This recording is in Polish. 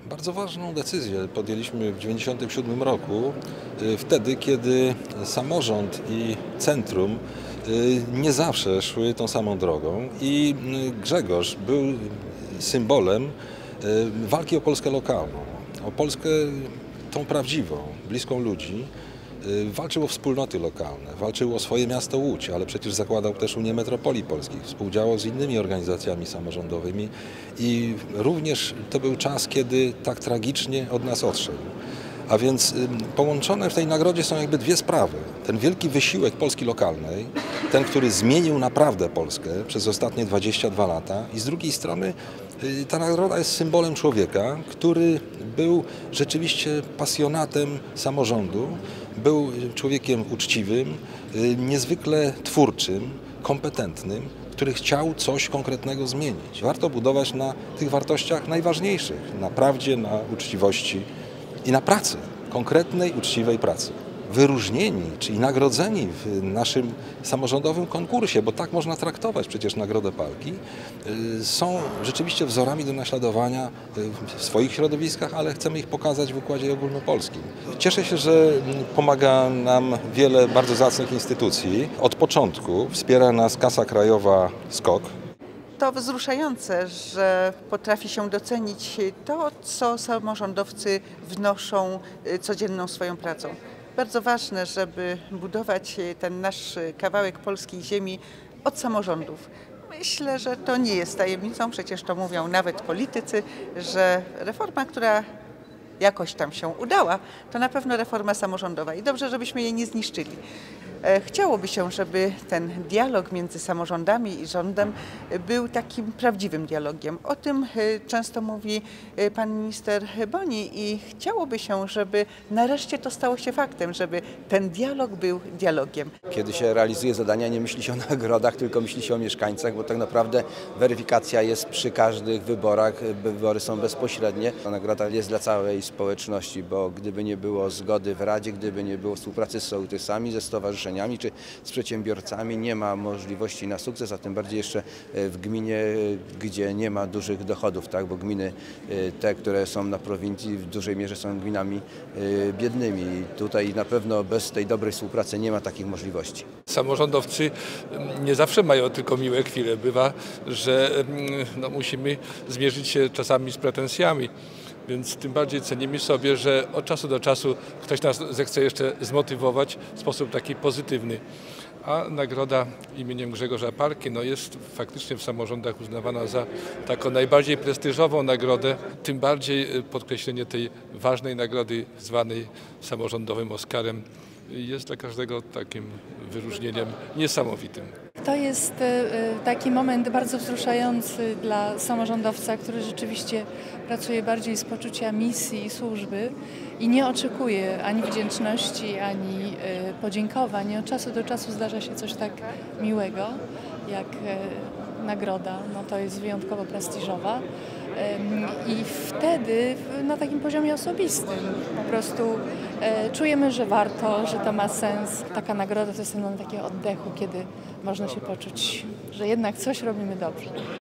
Bardzo ważną decyzję podjęliśmy w 1997 roku, wtedy kiedy samorząd i centrum nie zawsze szły tą samą drogą i Grzegorz był symbolem walki o Polskę lokalną, o Polskę tą prawdziwą, bliską ludzi. Walczył o wspólnoty lokalne, walczył o swoje miasto Łódź, ale przecież zakładał też Unię Metropolii Polskich, współdziałał z innymi organizacjami samorządowymi i również to był czas, kiedy tak tragicznie od nas odszedł. A więc połączone w tej nagrodzie są jakby dwie sprawy. Ten wielki wysiłek Polski lokalnej, ten, który zmienił naprawdę Polskę przez ostatnie 22 lata i z drugiej strony ta nagroda jest symbolem człowieka, który był rzeczywiście pasjonatem samorządu, był człowiekiem uczciwym, niezwykle twórczym, kompetentnym, który chciał coś konkretnego zmienić. Warto budować na tych wartościach najważniejszych, na prawdzie, na uczciwości i na pracy, konkretnej, uczciwej pracy. Wyróżnieni, czyli nagrodzeni w naszym samorządowym konkursie, bo tak można traktować przecież Nagrodę Palki, są rzeczywiście wzorami do naśladowania w swoich środowiskach, ale chcemy ich pokazać w układzie ogólnopolskim. Cieszę się, że pomaga nam wiele bardzo zacnych instytucji. Od początku wspiera nas Kasa Krajowa SKOK. To wzruszające, że potrafi się docenić to, co samorządowcy wnoszą codzienną swoją pracą. Bardzo ważne, żeby budować ten nasz kawałek polskiej ziemi od samorządów. Myślę, że to nie jest tajemnicą, przecież to mówią nawet politycy, że reforma, która jakoś tam się udała, to na pewno reforma samorządowa i dobrze, żebyśmy jej nie zniszczyli. Chciałoby się, żeby ten dialog między samorządami i rządem był takim prawdziwym dialogiem. O tym często mówi pan minister Boni i chciałoby się, żeby nareszcie to stało się faktem, żeby ten dialog był dialogiem. Kiedy się realizuje zadania, nie myśli się o nagrodach, tylko myśli się o mieszkańcach, bo tak naprawdę weryfikacja jest przy każdych wyborach, wybory są bezpośrednie. Ta nagroda jest dla całej społeczności, bo gdyby nie było zgody w Radzie, gdyby nie było współpracy z sołtysami, ze stowarzyszeniami czy z przedsiębiorcami, nie ma możliwości na sukces, a tym bardziej jeszcze w gminie, gdzie nie ma dużych dochodów, tak? Bo gminy te, które są na prowincji, w dużej mierze są gminami biednymi. I tutaj na pewno bez tej dobrej współpracy nie ma takich możliwości. Samorządowcy nie zawsze mają tylko miłe chwile. Bywa, że musimy zmierzyć się czasami z pretensjami. Więc tym bardziej cenimy sobie, że od czasu do czasu ktoś nas zechce jeszcze zmotywować w sposób taki pozytywny. A nagroda imieniem Grzegorza Palki jest faktycznie w samorządach uznawana za taką najbardziej prestiżową nagrodę. Tym bardziej podkreślenie tej ważnej nagrody zwanej samorządowym Oscarem jest dla każdego takim wyróżnieniem niesamowitym. To jest taki moment bardzo wzruszający dla samorządowca, który rzeczywiście pracuje bardziej z poczucia misji i służby i nie oczekuje ani wdzięczności, ani podziękowań. Od czasu do czasu zdarza się coś tak miłego jak nagroda. To jest wyjątkowo prestiżowa. I wtedy na takim poziomie osobistym po prostu czujemy, że warto, że to ma sens. Taka nagroda to jest na takiego oddechu, kiedy można się poczuć, że jednak coś robimy dobrze.